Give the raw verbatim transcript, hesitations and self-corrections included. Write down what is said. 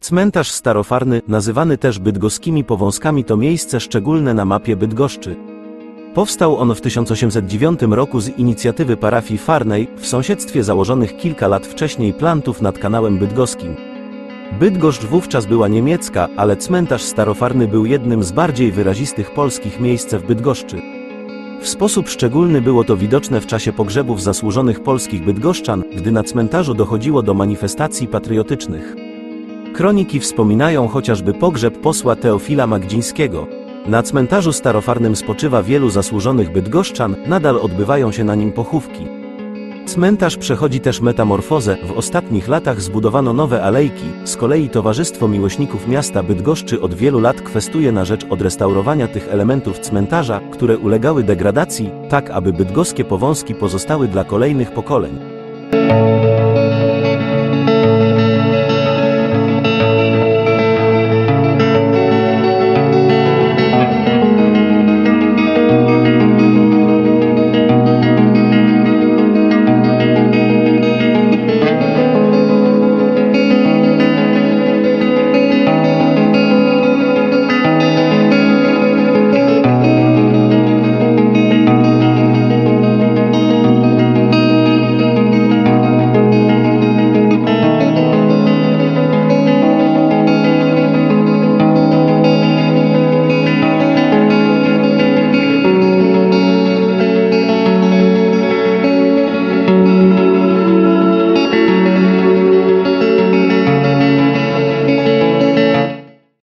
Cmentarz Starofarny, nazywany też bydgoskimi powązkami, to miejsce szczególne na mapie Bydgoszczy. Powstał on w tysiąc osiemset dziewiątym roku z inicjatywy parafii Farnej, w sąsiedztwie założonych kilka lat wcześniej plantów nad kanałem bydgoskim. Bydgoszcz wówczas była niemiecka, ale cmentarz Starofarny był jednym z bardziej wyrazistych polskich miejsc w Bydgoszczy. W sposób szczególny było to widoczne w czasie pogrzebów zasłużonych polskich bydgoszczan, gdy na cmentarzu dochodziło do manifestacji patriotycznych. Kroniki wspominają chociażby pogrzeb posła Teofila Magdzińskiego. Na cmentarzu starofarnym spoczywa wielu zasłużonych bydgoszczan, nadal odbywają się na nim pochówki. Cmentarz przechodzi też metamorfozę, w ostatnich latach zbudowano nowe alejki, z kolei Towarzystwo Miłośników Miasta Bydgoszczy od wielu lat kwestuje na rzecz odrestaurowania tych elementów cmentarza, które ulegały degradacji, tak aby bydgoskie powązki pozostały dla kolejnych pokoleń.